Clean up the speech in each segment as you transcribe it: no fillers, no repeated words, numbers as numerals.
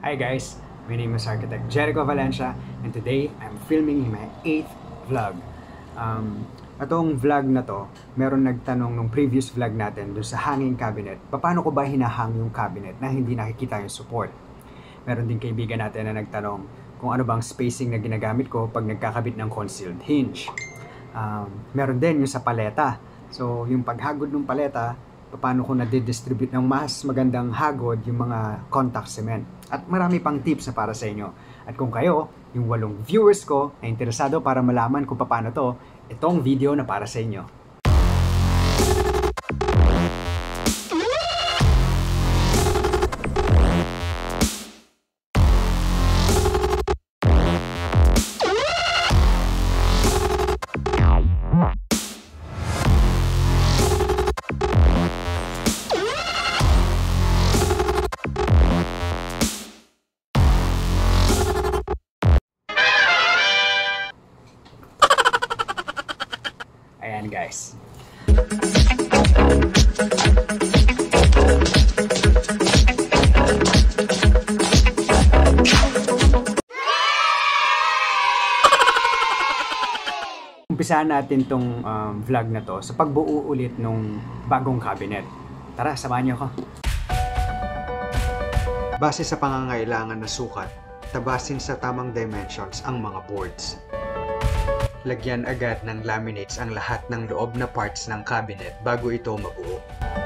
Hi guys, my name is Architect Jericho Valencia and today I'm filming my 8th vlog. Itong vlog na to, meron nagtanong nung previous vlog natin dun sa hanging cabinet. Paano ko ba hinahang yung cabinet na hindi nakikita yung support? Meron din kaibigan natin na nagtanong kung ano bang spacing na ginagamit ko pag nagkakabit ng concealed hinge. Meron din yung sa paleta. So yung paghagod ng paleta, paano ko na-distribute ng mas magandang hagod yung mga contact cement. At marami pang tips na para sa inyo. At kung kayo, yung 8 viewers ko na interesado para malaman kung paano to, itong video na para sa inyo. Ayan guys. Umpisahan natin tong vlog na to sa pagbuo ulit nung bagong cabinet. Tara, samahan niyo ako. Base sa pangangailangan na sukat, tabasin sa tamang dimensions ang mga boards. Lagyan agad ng laminates ang lahat ng loob na parts ng cabinet bago ito mabuo.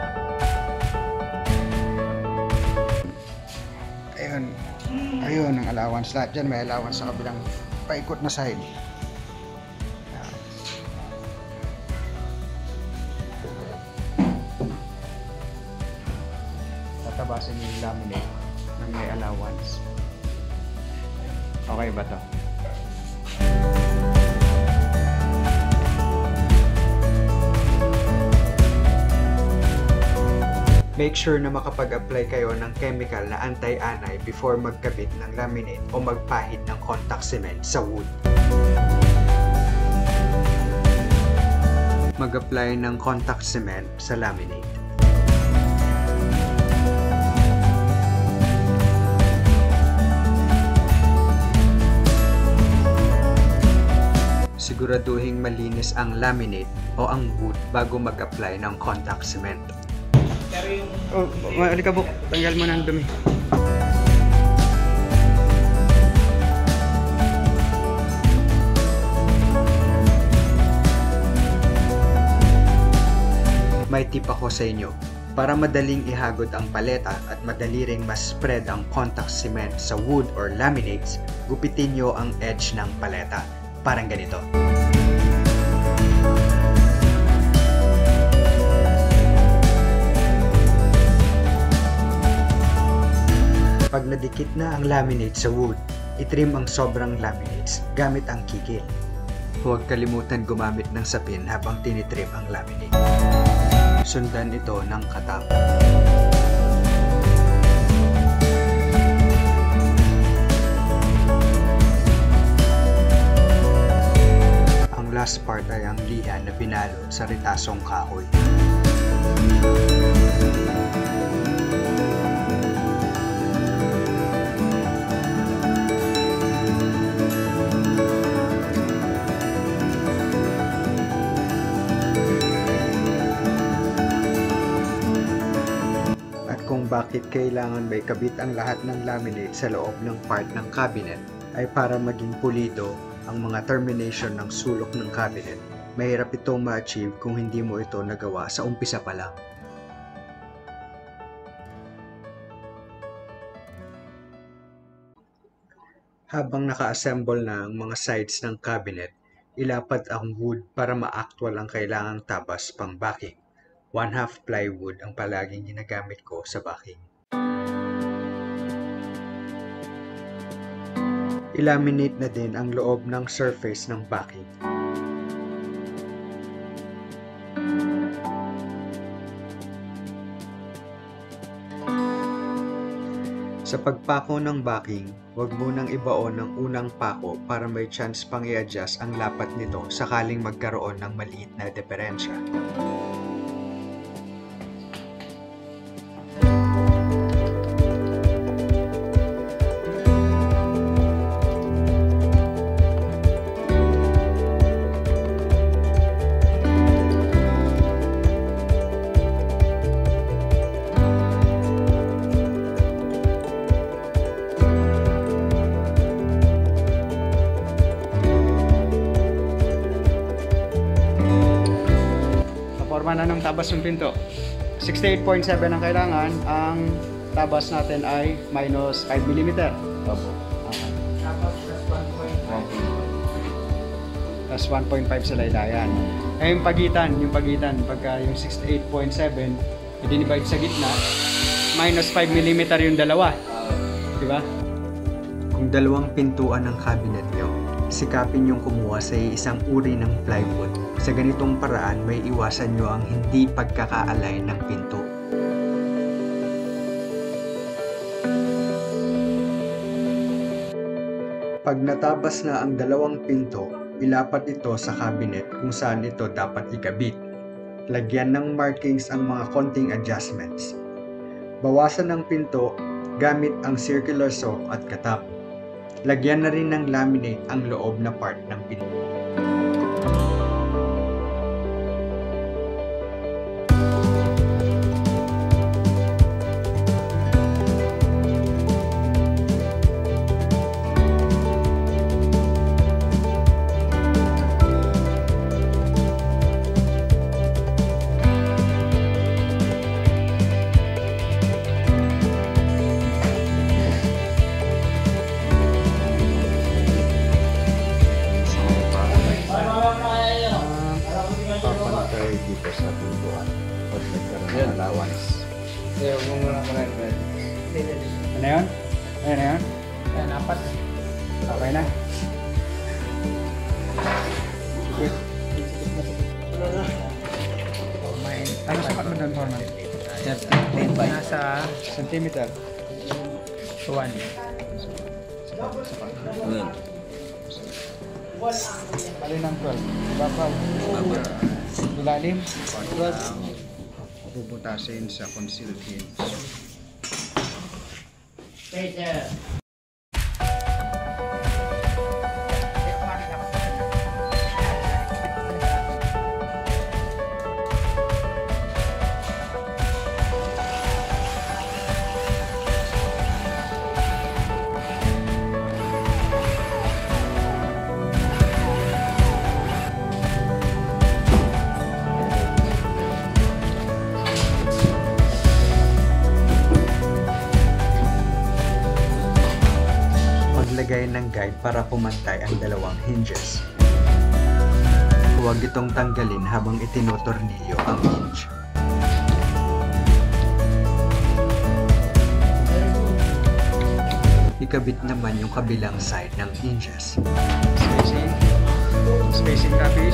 Ayun ang allowance. Lahat dyan may allowance sa kabilang paikot na side. Tatabasin yung laminate ng may allowance. Okay ba to? Make sure na makapag-apply kayo ng chemical na anti-anay before magkabit ng laminate o magpahid ng contact cement sa wood. Mag-apply ng contact cement sa laminate. Siguraduhin malinis ang laminate o ang wood bago mag-apply ng contact cement. Alikabok, tanggal mo ng dumi. May tip ako sa inyo. Para madaling ihagod ang paleta at madali ring mas-spread ang contact cement sa wood or laminates, gupitin nyo ang edge ng paleta. Parang ganito. Pag nadikit na ang laminate sa wood, itrim ang sobrang laminates gamit ang kikil. Huwag kalimutan gumamit ng sapin habang tinitrim ang laminate. Sundan ito ng katam. Ang last part ay ang liha na binalot sa ritasong kahoy. Kung bakit kailangan may kabit ang lahat ng laminate sa loob ng part ng cabinet ay para maging pulido ang mga termination ng sulok ng cabinet. Mahirap itong ma-achieve kung hindi mo ito nagawa sa umpisa pa lang. Habang naka-assemble na ang mga sides ng cabinet, ilapat ang wood para ma-actual ang kailangang tabas pang backing. 1/2 plywood ang palaging ginagamit ko sa backing. I-laminate na din ang loob ng surface ng backing. Sa pagpako ng backing, huwag munang ibaon ng unang pako para may chance pang i-adjust ang lapat nito sakaling magkaroon ng maliit na diferensya. anong tabas ng pinto? 68.7 ang kailangan. Ang tabas natin ay minus 5 mm. Opo. Okay. Tapos plus 1.5. Plus 1.5 sa laylayan. Eh yung pagitan, pagka yung 68.7, i-divide sa gitna, minus 5 mm yung dalawa. Diba? Kung dalawang pintuan ng cabinet nyo, sikapin yung kumuha sa isang uri ng plywood. Sa ganitong paraan, may iwasan nyo ang hindi pagkaka-align ng pinto. Pag natabas na ang dalawang pinto, ilapat ito sa cabinet kung saan ito dapat ikabit. Lagyan ng markings ang mga konting adjustments. Bawasan ng pinto gamit ang circular saw at katap. Lagyan na rin ng laminate ang loob na part ng pinto. Papantay dito sa pintuan. Pag nagkaroon ng allowance. Kaya huwag mo lang pala rin. Ano yun? Ayan na yun? Ayan, apat. Okay na. Good. Ano sapat mo doon, Foreman? 10 by nasa Centimeter. 1. Alin ng 12? Ibabaw. Ilalim. Bubutasin sa concealed hinge. Maglagay ng guide para pumantay ang dalawang hinges. Huwag itong tanggalin habang itinotornilyo ang hinge. Ikabit naman yung kabilang side ng hinges. Spacing copies.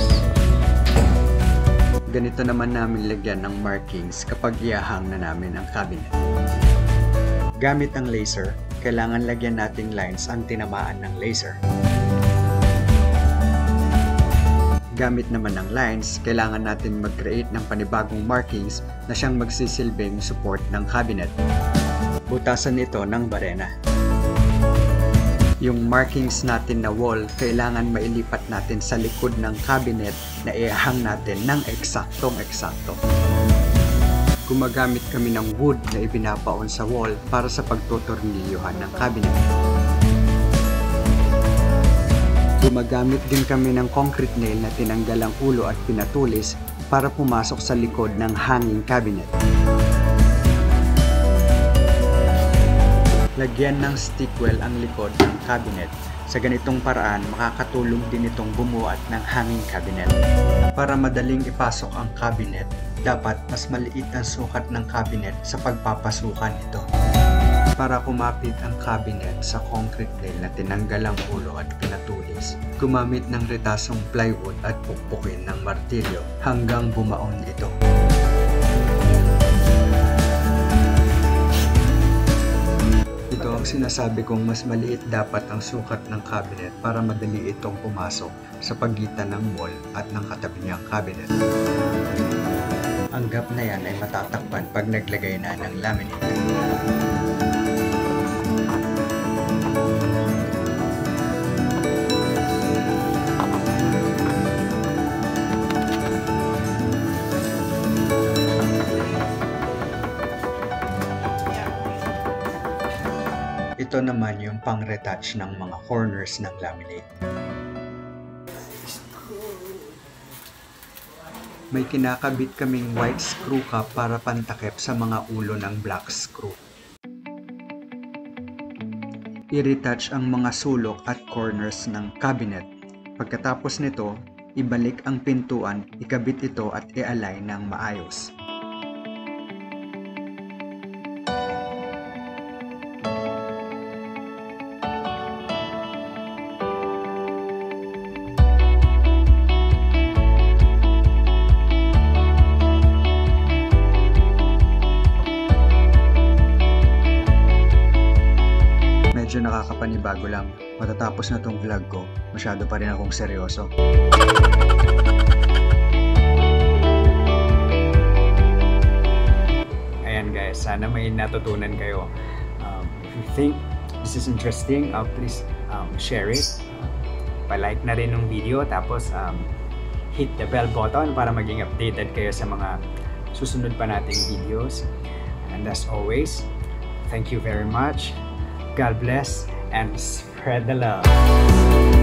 Ganito naman namin lagyan ng markings kapag iahang na namin ang cabinet. Gamit ang laser, kailangan lagyan nating lines ang tinamaan ng laser. Gamit naman ng lines, kailangan natin mag-create ng panibagong markings na siyang magsisilbing support ng cabinet. Butasan ito ng barena. Yung markings natin na wall, kailangan mailipat natin sa likod ng cabinet na iahang natin ng eksaktong-eksakto. Gumagamit kami ng wood na ibinabaon sa wall para sa pagtutornilyuhan ng cabinet. Gumagamit din kami ng concrete nail na tinanggal ang ulo at pinatulis para pumasok sa likod ng hanging cabinet. Lagyan ng stickwell ang likod ng cabinet. Sa ganitong paraan, makakatulong din itong bumuhat ng hanging cabinet. Para madaling ipasok ang cabinet, dapat mas maliit ang sukat ng cabinet sa pagpapasukan nito. Para kumapit ang cabinet sa concrete nail na tinanggal ang ulo at pinatulis, gumamit ng retasong plywood at pukpukin ng martilyo hanggang bumaon ito. Ito ang sinasabi kong mas maliit dapat ang sukat ng cabinet para madali itong pumasok sa pagitan ng wall at ng katabi niyang cabinet. Ang gap na yan ay matatakpan pag naglagay na ng laminate. Ito naman yung pang-retouch ng mga corners ng laminate. may kinakabit kaming white screw cap para pantakip sa mga ulo ng black screw. I-retouch ang mga sulok at corners ng cabinet. Pagkatapos nito, ibalik ang pintuan, ikabit ito at i-align ng maayos. Medyo nakakapanibago lang. Matatapos na tong vlog ko, masyado pa rin akong seryoso. Ayan guys, sana may natutunan kayo. If you think this is interesting, please share it. Pa-like na rin ng video, tapos hit the bell button para maging updated kayo sa mga susunod pa nating videos. And as always, thank you very much. God bless and spread the love.